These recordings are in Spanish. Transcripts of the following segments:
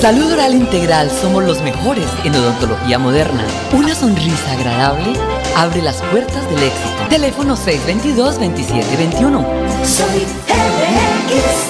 Salud Oral Integral, somos los mejores en odontología moderna. Una sonrisa agradable abre las puertas del éxito. Teléfono 622-2721. Soy RX.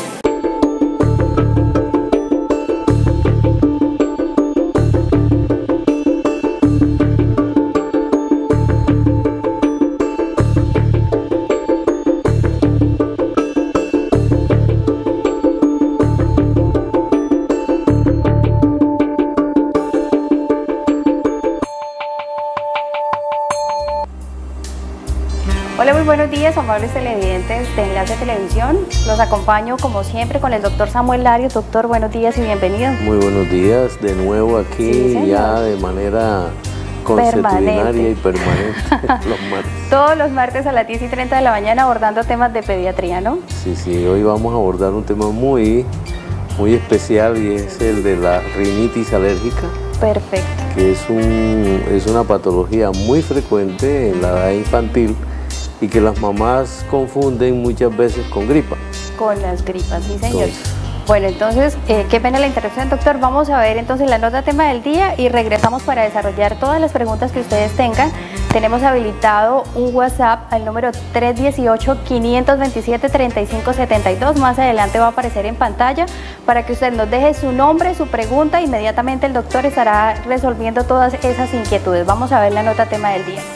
Hola, muy buenos días, amables televidentes de Enlace Televisión. Los acompaño como siempre con el doctor Samuel Larios. Doctor, buenos días y bienvenido. Muy buenos días, de nuevo aquí, sí, ya de manera consuetudinaria y permanente los martes. Todos los martes a las 10:30 de la mañana abordando temas de pediatría, ¿no? Sí, hoy vamos a abordar un tema muy especial y es el de la rinitis alérgica. Perfecto. Que es una patología muy frecuente en la edad infantil y que las mamás confunden muchas veces con gripa. Con las gripas, sí señor. Bueno, entonces, qué pena la interrupción, doctor. Vamos a ver entonces la nota tema del día y regresamos para desarrollar todas las preguntas que ustedes tengan. Tenemos habilitado un WhatsApp al número 318-527-3572. Más adelante va a aparecer en pantalla para que usted nos deje su nombre, su pregunta. Inmediatamente el doctor estará resolviendo todas esas inquietudes. Vamos a ver la nota tema del día.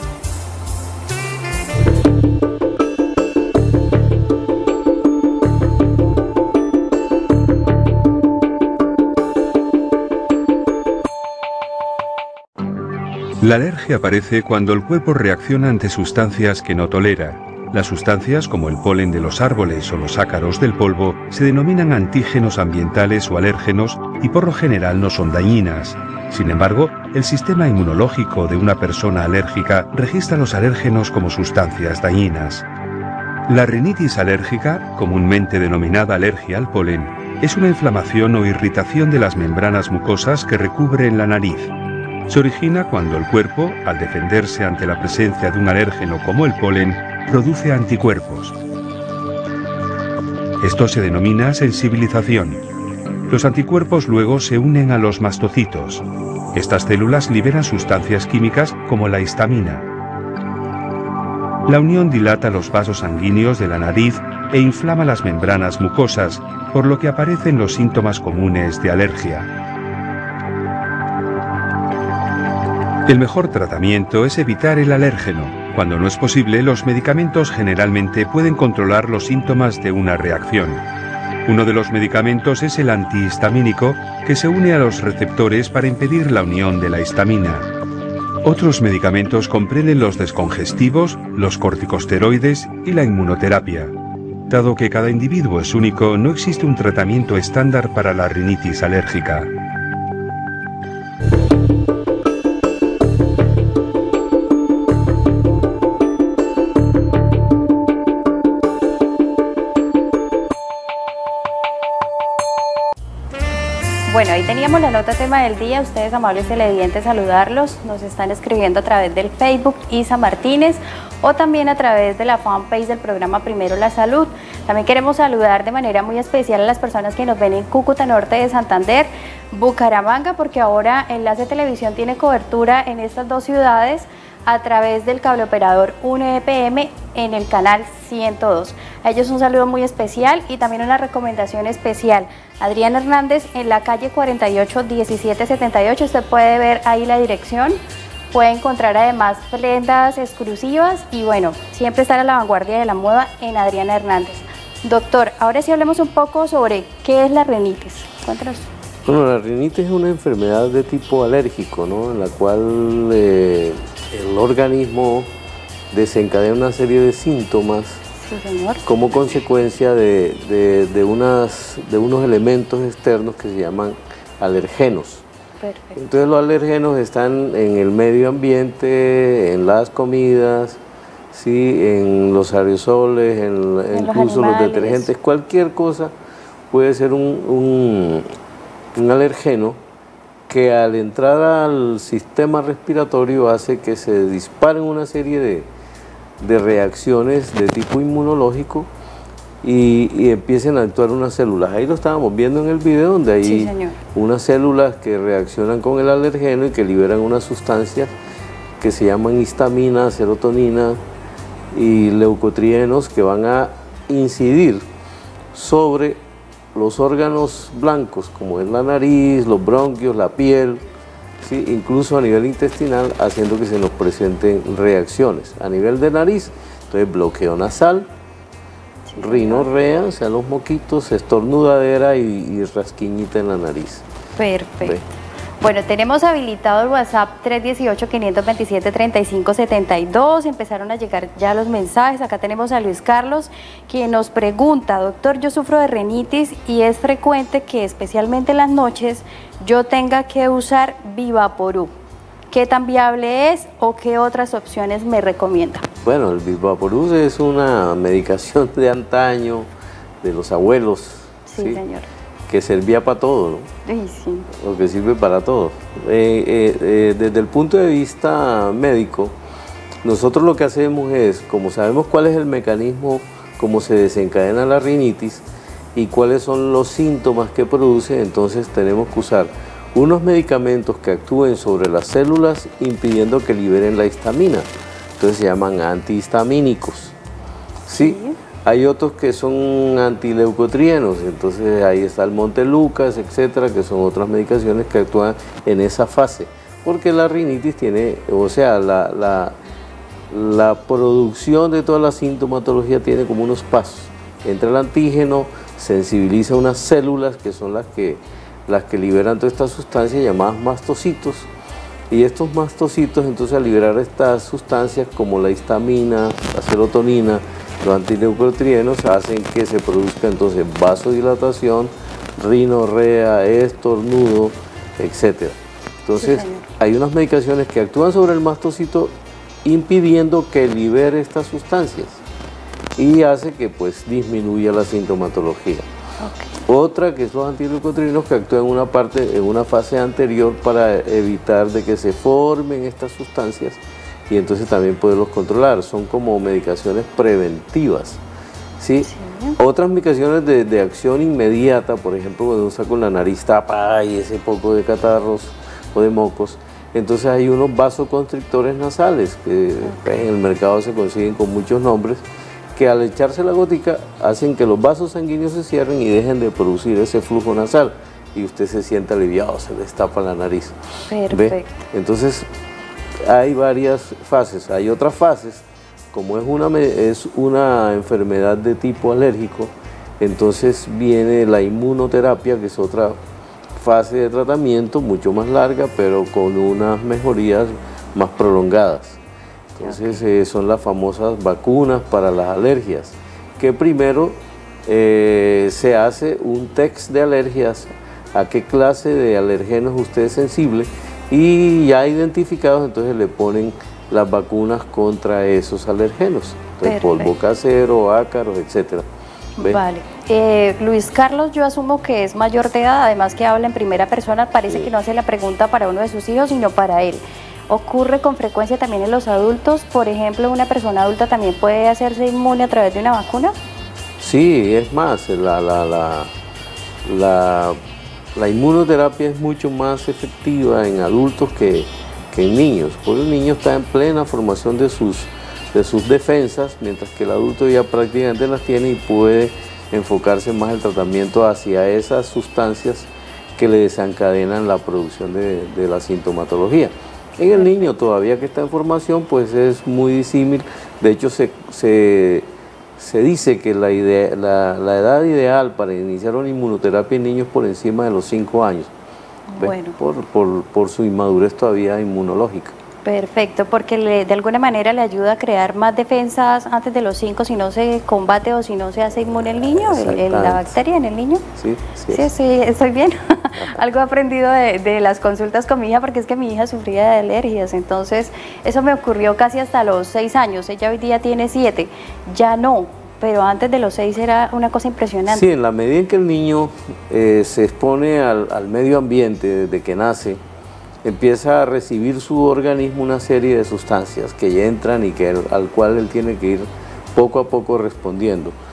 La alergia aparece cuando el cuerpo reacciona ante sustancias que no tolera. Las sustancias, como el polen de los árboles o los ácaros del polvo, se denominan antígenos ambientales o alérgenos y por lo general no son dañinas. Sin embargo, el sistema inmunológico de una persona alérgica registra los alérgenos como sustancias dañinas. La rinitis alérgica, comúnmente denominada alergia al polen, es una inflamación o irritación de las membranas mucosas que recubren la nariz. Se origina cuando el cuerpo, al defenderse ante la presencia de un alérgeno como el polen, produce anticuerpos. Esto se denomina sensibilización. Los anticuerpos luego se unen a los mastocitos. Estas células liberan sustancias químicas como la histamina. La unión dilata los vasos sanguíneos de la nariz e inflama las membranas mucosas, por lo que aparecen los síntomas comunes de alergia. El mejor tratamiento es evitar el alérgeno. Cuando no es posible, los medicamentos generalmente pueden controlar los síntomas de una reacción. Uno de los medicamentos es el antihistamínico, que se une a los receptores para impedir la unión de la histamina. Otros medicamentos comprenden los descongestivos, los corticosteroides y la inmunoterapia. Dado que cada individuo es único, no existe un tratamiento estándar para la rinitis alérgica. Bueno, ahí teníamos la nota tema del día. Ustedes, amables televidentes, saludarlos. Nos están escribiendo a través del Facebook Isa Martínez o también a través de la fanpage del programa Primero la Salud. También queremos saludar de manera muy especial a las personas que nos ven en Cúcuta Norte de Santander, Bucaramanga, porque ahora Enlace Televisión tiene cobertura en estas dos ciudades a través del cable operador 1EPM en el canal 102. A ellos un saludo muy especial y también una recomendación especial. Adrián Hernández en la calle 48 1778, usted puede ver ahí la dirección, puede encontrar además prendas exclusivas y bueno, siempre estar a la vanguardia de la moda en Adrián Hernández. Doctor, ahora sí hablemos un poco sobre qué es la rinitis. Cuéntanos. Bueno, la rinitis es una enfermedad de tipo alérgico, ¿no? En la cual el organismo desencadena una serie de síntomas. Sí, señor. Como consecuencia de unos elementos externos que se llaman alergenos. Perfecto. Entonces los alergenos están en el medio ambiente, en las comidas, ¿sí? En los aerosoles, incluso los detergentes, cualquier cosa puede ser un alergeno que al entrar al sistema respiratorio hace que se disparen una serie de reacciones de tipo inmunológico y empiecen a actuar unas células. Ahí lo estábamos viendo en el video, donde hay unas células que reaccionan con el alergeno y que liberan unas sustancias que se llaman histamina, serotonina y leucotrienos, que van a incidir sobre los órganos blancos, como es la nariz, los bronquios, la piel, ¿sí? Incluso a nivel intestinal, haciendo que se nos presenten reacciones. A nivel de nariz, entonces bloqueo nasal, rinorrea, o sea, los moquitos, estornudadera y rasquiñita en la nariz. Perfecto. ¿Ve? Bueno, tenemos habilitado el WhatsApp 318-527-3572, empezaron a llegar ya los mensajes. Acá tenemos a Luis Carlos, quien nos pregunta: doctor, yo sufro de rinitis y es frecuente que especialmente en las noches yo tenga que usar Vivaporub. ¿Qué tan viable es o qué otras opciones me recomienda? Bueno, el Vivaporub es una medicación de antaño, de los abuelos. Sí, señor. Que servía para todo, ¿no? Sí. O que sirve para todo. Desde el punto de vista médico, nosotros lo que hacemos es, como sabemos cuál es el mecanismo, cómo se desencadena la rinitis y cuáles son los síntomas que produce, entonces tenemos que usar unos medicamentos que actúen sobre las células impidiendo que liberen la histamina. Entonces se llaman antihistamínicos. ¿Sí? Hay otros que son antileucotrienos, entonces ahí está el Montelukast, etcétera, que son otras medicaciones que actúan en esa fase, porque la rinitis tiene, o sea, la producción de toda la sintomatología tiene como unos pasos. Entra el antígeno, sensibiliza unas células que son las que liberan todas estas sustancias llamadas mastocitos, y estos mastocitos entonces al liberar estas sustancias como la histamina, la serotonina, los antileucotrienos hacen que se produzca entonces vasodilatación, rinorrea, estornudo, etc. Entonces hay unas medicaciones que actúan sobre el mastocito impidiendo que libere estas sustancias y hace que pues disminuya la sintomatología. Otra que es los antileucotrienos, que actúan en una fase anterior para evitar de que se formen estas sustancias y entonces también poderlos controlar. Son como medicaciones preventivas, ¿sí? Otras medicaciones de acción inmediata, por ejemplo, cuando uno está con la nariz tapada y ese poco de catarros o de mocos, entonces hay unos vasoconstrictores nasales que en el mercado se consiguen con muchos nombres, que al echarse la gótica hacen que los vasos sanguíneos se cierren y dejen de producir ese flujo nasal y usted se siente aliviado, se destapa la nariz. Perfecto. ¿Ve? Entonces hay varias fases. Hay otras fases, como es una enfermedad de tipo alérgico, entonces viene la inmunoterapia, que es otra fase de tratamiento mucho más larga, pero con unas mejorías más prolongadas. Entonces son las famosas vacunas para las alergias, que primero se hace un test de alergias, a qué clase de alergenos usted es sensible, y ya identificados entonces le ponen las vacunas contra esos alergenos, entonces, polvo casero, ácaros, etc. Vale. Luis Carlos, yo asumo que es mayor de edad, además que habla en primera persona, parece que no hace la pregunta para uno de sus hijos, sino para él. ¿Ocurre con frecuencia también en los adultos? Por ejemplo, ¿una persona adulta también puede hacerse inmune a través de una vacuna? Sí, es más, la inmunoterapia es mucho más efectiva en adultos que en niños, porque el niño está en plena formación de sus defensas, mientras que el adulto ya prácticamente las tiene y puede enfocarse más el tratamiento hacia esas sustancias que le desencadenan la producción de la sintomatología. En el niño todavía que está en formación, pues es muy disímil. De hecho, se dice que la edad ideal para iniciar una inmunoterapia en niños es por encima de los 5 años, bueno, por su inmadurez todavía inmunológica. Perfecto, porque de alguna manera le ayuda a crear más defensas antes de los 5 si no se combate o si no se hace inmune el niño, la bacteria en el niño. Sí, estoy bien. Algo he aprendido de las consultas con mi hija, porque es que mi hija sufría de alergias, entonces eso me ocurrió casi hasta los 6 años, ella hoy día tiene 7, ya no, pero antes de los 6 era una cosa impresionante. Sí, en la medida en que el niño se expone al medio ambiente desde que nace, empieza a recibir su organismo una serie de sustancias que ya entran y al cual él tiene que ir poco a poco respondiendo.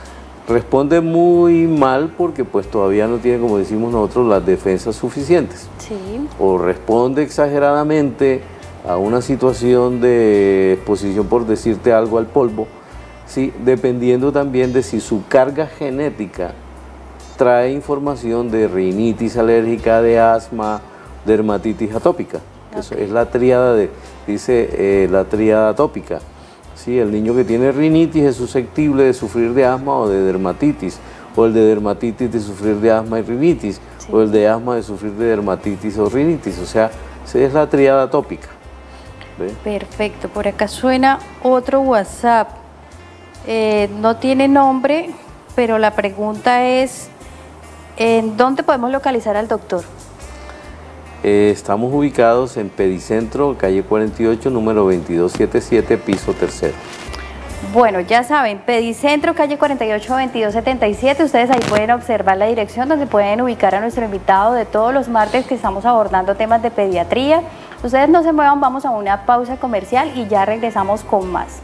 Responde muy mal porque pues todavía no tiene, como decimos nosotros, las defensas suficientes. Sí. O responde exageradamente a una situación de exposición, por decirte algo, al polvo, ¿sí? Dependiendo también de si su carga genética trae información de rinitis alérgica, de asma, dermatitis atópica. Eso es la tríada la tríada atópica. Sí, el niño que tiene rinitis es susceptible de sufrir de asma o de dermatitis, o el de dermatitis de sufrir de asma y rinitis, sí, o el de asma de sufrir de dermatitis o rinitis. O sea, esa es la tríada atópica. ¿Ve? Perfecto, por acá suena otro WhatsApp. No tiene nombre, pero la pregunta es, ¿en dónde podemos localizar al doctor? Estamos ubicados en Pedicentro, calle 48, número 2277, piso tercero. Bueno, ya saben, Pedicentro, calle 48, 2277. Ustedes ahí pueden observar la dirección donde pueden ubicar a nuestro invitado de todos los martes que estamos abordando temas de pediatría. Ustedes no se muevan, vamos a una pausa comercial y ya regresamos con más.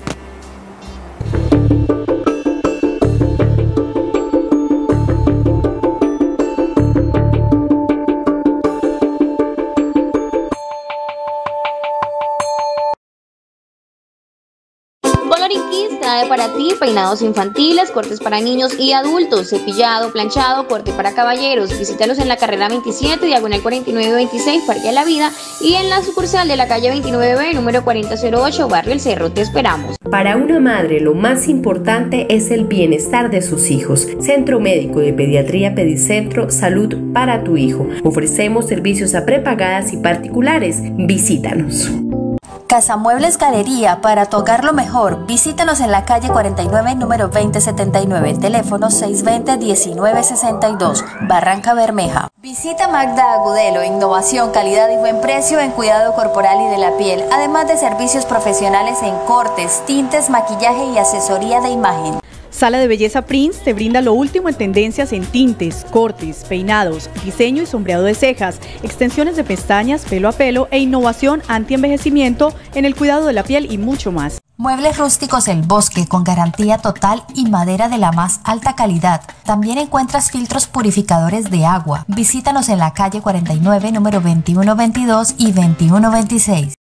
Coloring Kids trae para ti peinados infantiles, cortes para niños y adultos, cepillado, planchado, corte para caballeros. Visítalos en la carrera 27, diagonal 4926, Parque de la Vida, y en la sucursal de la calle 29B, número 4008, Barrio El Cerro. Te esperamos. Para una madre, lo más importante es el bienestar de sus hijos. Centro Médico de Pediatría Pedicentro, salud para tu hijo. Ofrecemos servicios a prepagadas y particulares. Visítanos. Casamuebles Galería, para tu hogar lo mejor. Visítanos en la calle 49, número 2079, teléfono 620-1962, Barranca Bermeja. Visita Magda Agudelo, innovación, calidad y buen precio en cuidado corporal y de la piel, además de servicios profesionales en cortes, tintes, maquillaje y asesoría de imagen. Sala de Belleza Prince te brinda lo último en tendencias en tintes, cortes, peinados, diseño y sombreado de cejas, extensiones de pestañas, pelo a pelo e innovación anti-envejecimiento en el cuidado de la piel y mucho más. Muebles rústicos El Bosque, con garantía total y madera de la más alta calidad. También encuentras filtros purificadores de agua. Visítanos en la calle 49, número 2122 y 2126.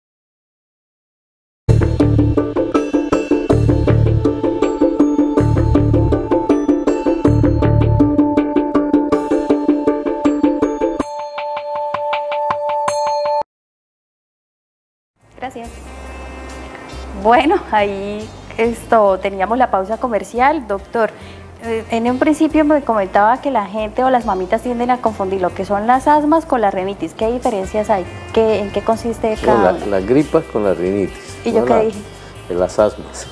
Gracias. Bueno, ahí teníamos la pausa comercial. Doctor, en un principio me comentaba que la gente o las mamitas tienden a confundir lo que son las asmas con la rinitis. ¿Qué diferencias hay? ¿En qué consiste cada una? Las gripas con la rinitis. ¿Y yo qué dije? Las asmas.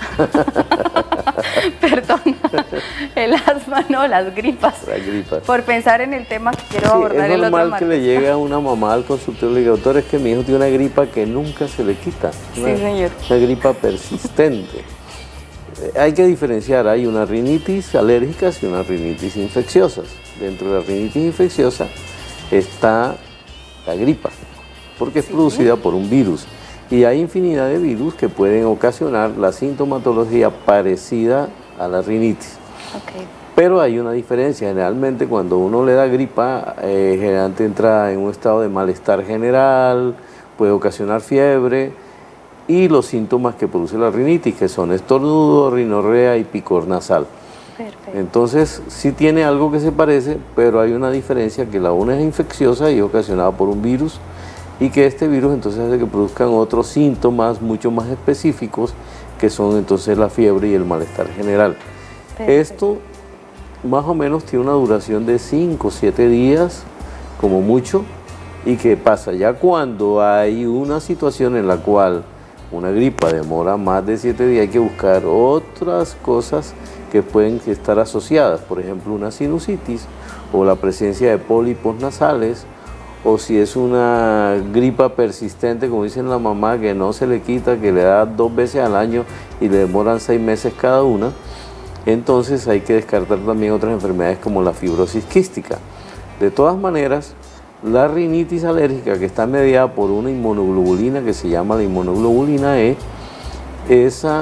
Perdón, el asma no, las gripas. Las gripas. Por pensar en el tema que quiero abordar el otro martes. Es normal que le llegue a una mamá al consultorio y le diga, doctor, es que mi hijo tiene una gripa que nunca se le quita. Sí, señor. Una gripa persistente. Hay que diferenciar, hay una rinitis alérgicas y una rinitis infecciosas. Dentro de la rinitis infecciosa está la gripa, porque es producida por un virus. Y hay infinidad de virus que pueden ocasionar la sintomatología parecida a la rinitis. Okay. Pero hay una diferencia. Generalmente cuando uno le da gripa, generalmente entra en un estado de malestar general, puede ocasionar fiebre y los síntomas que produce la rinitis, que son estornudo, rinorrea y picor nasal. Perfecto. Entonces sí tiene algo que se parece, pero hay una diferencia, que la una es infecciosa y ocasionada por un virus, y que este virus entonces hace que produzcan otros síntomas mucho más específicos, que son entonces la fiebre y el malestar general. Perfecto. Esto más o menos tiene una duración de 5 o 7 días, como mucho, y que pasa ya cuando hay una situación en la cual una gripa demora más de 7 días, hay que buscar otras cosas que pueden estar asociadas, por ejemplo una sinusitis o la presencia de pólipos nasales, o si es una gripa persistente, como dicen la mamá, que no se le quita, que le da 2 veces al año y le demoran 6 meses cada una, entonces hay que descartar también otras enfermedades como la fibrosis quística. De todas maneras, la rinitis alérgica, que está mediada por una inmunoglobulina que se llama la inmunoglobulina E, esa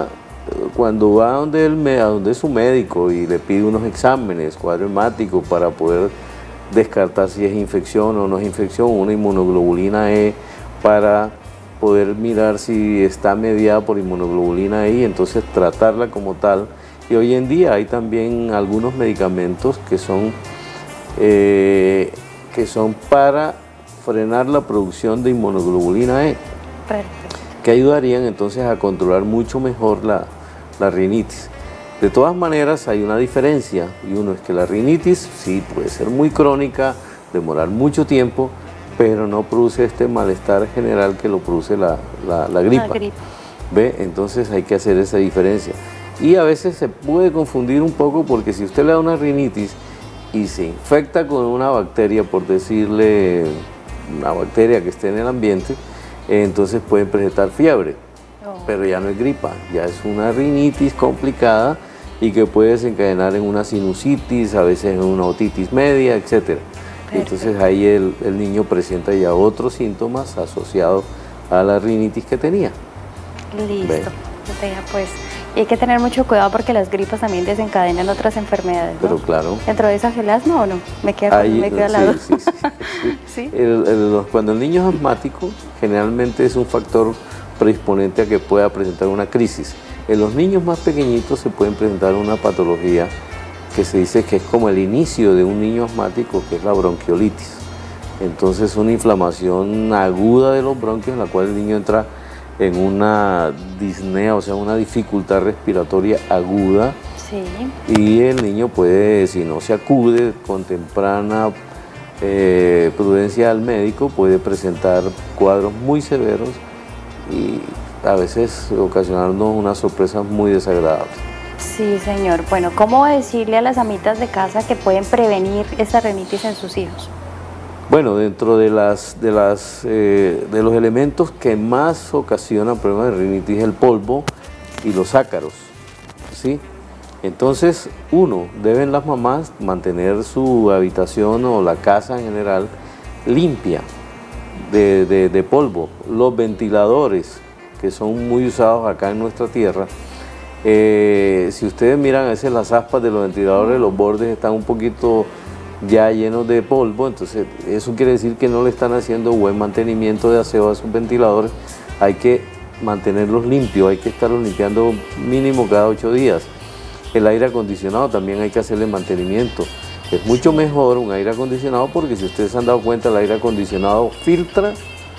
cuando va a donde su médico y le pide unos exámenes, cuadro hemático, para poder descartar si es infección o no es infección, una inmunoglobulina E para poder mirar si está mediada por inmunoglobulina E y entonces tratarla como tal. Y hoy en día hay también algunos medicamentos que son para frenar la producción de inmunoglobulina E, que ayudarían entonces a controlar mucho mejor la rinitis. De todas maneras hay una diferencia, y uno es que la rinitis sí puede ser muy crónica, demorar mucho tiempo, pero no produce este malestar general que lo produce la gripa. ¿Ve? Entonces hay que hacer esa diferencia. Y a veces se puede confundir un poco porque si usted le da una rinitis y se infecta con una bacteria, por decirle una bacteria que esté en el ambiente, entonces pueden presentar fiebre, pero ya no es gripa, ya es una rinitis complicada y que puede desencadenar en una sinusitis, a veces en una otitis media, etc. Entonces ahí el niño presenta ya otros síntomas asociados a la rinitis que tenía. Listo. Pues, y hay que tener mucho cuidado porque las gripas también desencadenan otras enfermedades, ¿no? Pero claro. ¿Dentro de esas el asma o no? Me queda la duda. Sí. Cuando el niño es asmático, generalmente es un factor predisponente a que pueda presentar una crisis. En los niños más pequeñitos se pueden presentar una patología que se dice que es como el inicio de un niño asmático, que es la bronquiolitis. Entonces una inflamación aguda de los bronquios en la cual el niño entra en una disnea, o sea, una dificultad respiratoria aguda. Sí. Y el niño puede, si no se acude con temprana prudencia al médico, puede presentar cuadros muy severos y a veces ocasionarnos unas sorpresas muy desagradables. Sí, señor. Bueno, ¿cómo decirle a las amitas de casa que pueden prevenir esta rinitis en sus hijos? Bueno, dentro de los elementos que más ocasionan problemas de rinitis es el polvo y los ácaros, ¿sí? Entonces, deben las mamás mantener su habitación o la casa en general limpia de polvo. Los ventiladores, que son muy usados acá en nuestra tierra, si ustedes miran a veces las aspas de los ventiladores, los bordes están un poquito ya llenos de polvo, entonces eso quiere decir que no le están haciendo buen mantenimiento de aseo a sus ventiladores. Hay que mantenerlos limpios, hay que estarlos limpiando mínimo cada 8 días. El aire acondicionado también hay que hacerle mantenimiento. Es mucho mejor un aire acondicionado porque si ustedes se han dado cuenta, el aire acondicionado filtra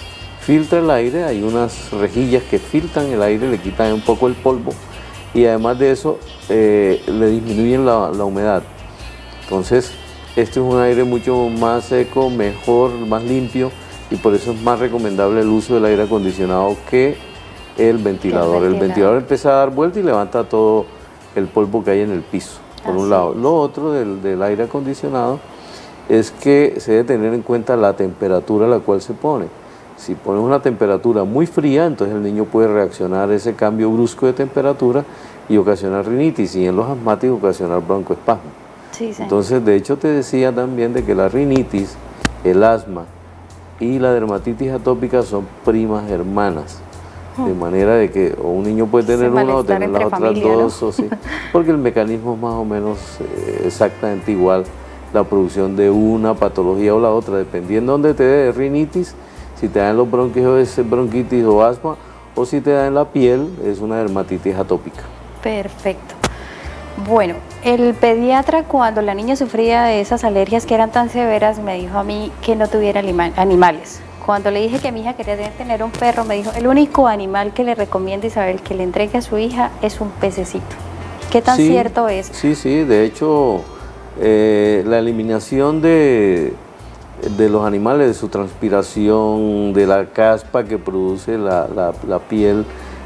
el aire, hay unas rejillas que filtran el aire, le quitan un poco el polvo y además de eso le disminuyen la humedad. Entonces, este es un aire mucho más seco, mejor, más limpio y por eso es más recomendable el uso del aire acondicionado que el ventilador. El ventilador empieza a dar vuelta y levanta todo el polvo que hay en el piso, por un lado. Lo otro del aire acondicionado es que se debe tener en cuenta la temperatura a la cual se pone. Si pones una temperatura muy fría, entonces el niño puede reaccionar a ese cambio brusco de temperatura y ocasionar rinitis, y en los asmáticos ocasionar broncoespasmo. Sí, sí. Entonces, de hecho, te decía también de que la rinitis, el asma y la dermatitis atópica son primas hermanas. De manera de que o un niño puede tener una o tener las otras dos, ¿no? O sí, porque el mecanismo es más o menos exactamente igual, la producción de una patología o la otra, dependiendo de dónde te dé rinitis, si te da en los bronquios es bronquitis o asma, o si te da en la piel es una dermatitis atópica. Perfecto. Bueno, el pediatra, cuando la niña sufría de esas alergias que eran tan severas, me dijo a mí que no tuviera animales. Cuando le dije que mi hija quería tener un perro, me dijo, el único animal que le recomienda Isabel que le entregue a su hija es un pececito. ¿Qué tan cierto es? Sí, sí, de hecho, la eliminación de los animales, de su transpiración, de la caspa que produce la piel,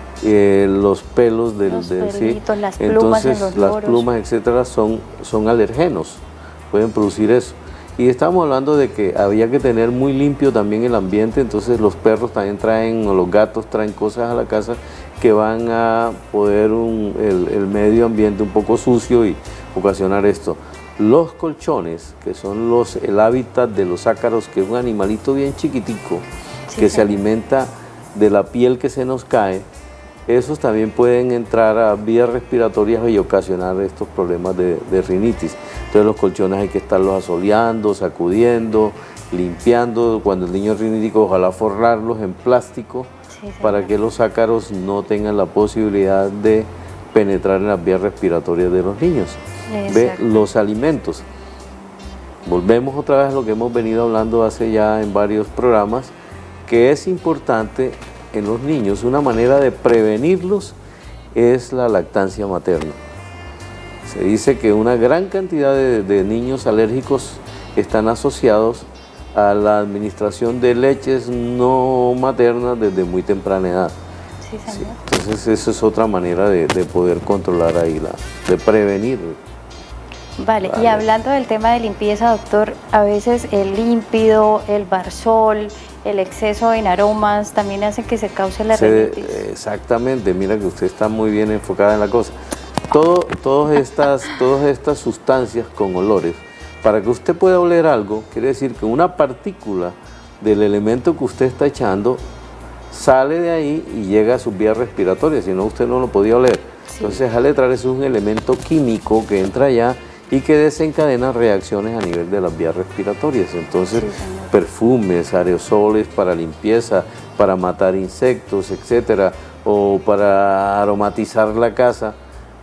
los pelos los pelitos, las plumas, entonces en los las loros. Plumas, etcétera, son alergenos, pueden producir eso. Y estamos hablando de que había que tener muy limpio también el ambiente, entonces los perros también traen, o los gatos traen cosas a la casa que van a poder el medio ambiente un poco sucio y ocasionar esto. Los colchones, que son el hábitat de los ácaros, que es un animalito bien chiquitico, que se alimenta de la piel que se nos cae, esos también pueden entrar a vías respiratorias y ocasionar estos problemas de rinitis. Entonces los colchones hay que estarlos asoleando, sacudiendo, limpiando. Cuando el niño es rinítico, ojalá forrarlos en plástico para que los ácaros no tengan la posibilidad de penetrar en las vías respiratorias de los niños. Ve, los alimentos. Volvemos otra vez a lo que hemos venido hablando hace ya en varios programas, que es importante en los niños. Una manera de prevenirlos es la lactancia materna. Se dice que una gran cantidad de niños alérgicos están asociados a la administración de leches no maternas desde muy temprana edad. Sí, señor. Entonces esa es otra manera de poder controlar ahí, de prevenir. Vale, y hablando del tema de limpieza, doctor, a veces el límpido, el barsol, el exceso en aromas también hace que se cause la rinitis. Exactamente, mira que usted está muy bien enfocada en la cosa. Todas estas sustancias con olores, para que usted pueda oler algo, quiere decir que una partícula del elemento que usted está echando sale de ahí y llega a sus vías respiratorias, si no usted no lo podía oler. Sí. Entonces al entrar eso es un elemento químico que entra allá y que desencadena reacciones a nivel de las vías respiratorias. Entonces, perfumes, aerosoles para limpieza, para matar insectos, etcétera, o para aromatizar la casa.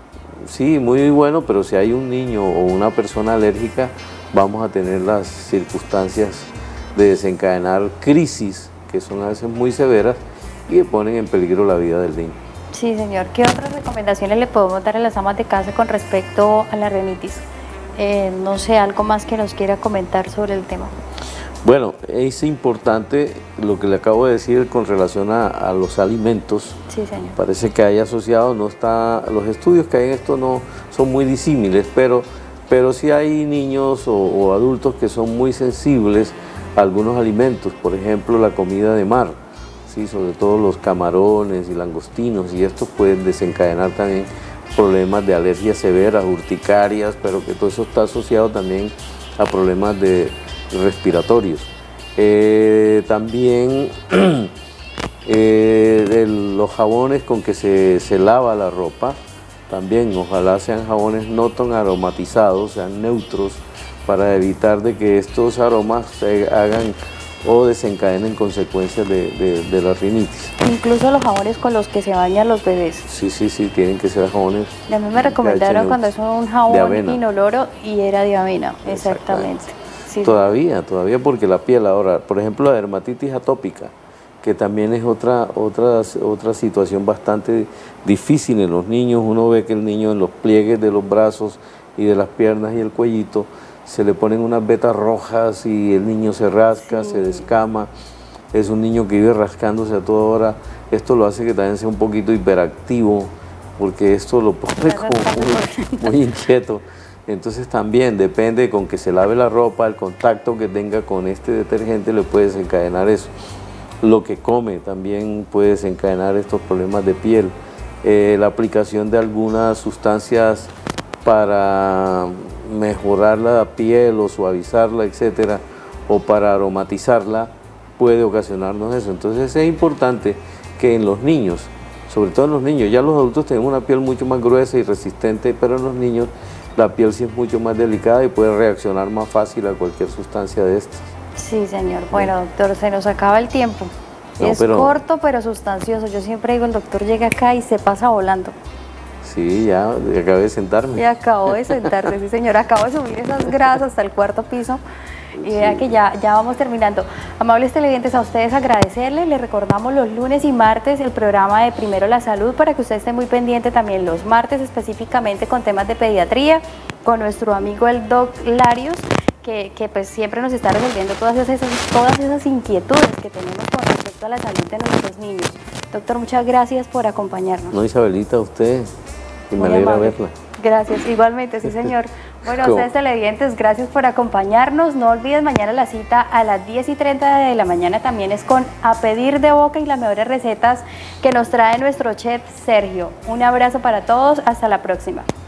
Sí, muy bueno, pero si hay un niño o una persona alérgica, vamos a tener las circunstancias de desencadenar crisis, que son a veces muy severas y que ponen en peligro la vida del niño. Sí, señor. ¿Qué otras recomendaciones le podemos dar a las amas de casa con respecto a la rinitis? No sé, algo más que nos quiera comentar sobre el tema. Bueno, es importante lo que le acabo de decir con relación a los alimentos. Sí, señor. Parece que hay asociado, no está, los estudios que hay en esto no son muy disímiles, pero sí hay niños o adultos que son muy sensibles a algunos alimentos, por ejemplo la comida de mar, ¿sí? Sobre todo los camarones y langostinos, y estos pueden desencadenar también problemas de alergias severas, urticarias, pero que todo eso está asociado también a problemas respiratorios. También los jabones con que se lava la ropa, también ojalá sean jabones no tan aromatizados, sean neutros, para evitar de que estos aromas se hagan o desencadenen consecuencias de la rinitis. Incluso los jabones con los que se bañan los bebés. Sí, tienen que ser jabones. A mí me recomendaron cuando es un jabón inoloro y era de avena, exactamente. Sí. Todavía, porque la piel ahora, por ejemplo la dermatitis atópica, que también es otra situación bastante difícil en los niños. Uno ve que el niño en los pliegues de los brazos y de las piernas y el cuellito se le ponen unas vetas rojas y el niño se rasca, se descama. Es un niño que vive rascándose a toda hora. Esto lo hace que también sea un poquito hiperactivo, porque esto lo pone como muy inquieto. Entonces también depende con que se lave la ropa, el contacto que tenga con este detergente le puede desencadenar eso. Lo que come también puede desencadenar estos problemas de piel. La aplicación de algunas sustancias para mejorar la piel o suavizarla, etcétera, o para aromatizarla, puede ocasionarnos eso. Entonces es importante que en los niños, sobre todo en los niños, ya los adultos tenemos una piel mucho más gruesa y resistente, pero en los niños la piel sí es mucho más delicada y puede reaccionar más fácil a cualquier sustancia de estas. Sí, señor. Bueno, doctor, se nos acaba el tiempo. Corto pero sustancioso. Yo siempre digo, el doctor llega acá y se pasa volando. Sí, ya acabé de sentarme. Ya acabo de sentarme, sí, señor. Acabo de subir esas gradas hasta el cuarto piso. Y vea que ya vamos terminando. Amables televidentes, a ustedes agradecerles. Les recordamos los lunes y martes el programa de Primero la Salud, para que usted esté muy pendiente también los martes, específicamente con temas de pediatría, con nuestro amigo el Doc Larios, que pues siempre nos está resolviendo todas esas inquietudes que tenemos con respecto a la salud de nuestros niños. Doctor, muchas gracias por acompañarnos. No, Isabelita, a usted, y me alegra verla. Gracias, igualmente, sí, señor. Bueno, a ustedes televidentes, gracias por acompañarnos. No olviden, mañana la cita a las 10:30 de la mañana también es con A Pedir de Boca y las mejores recetas que nos trae nuestro chef Sergio. Un abrazo para todos, hasta la próxima.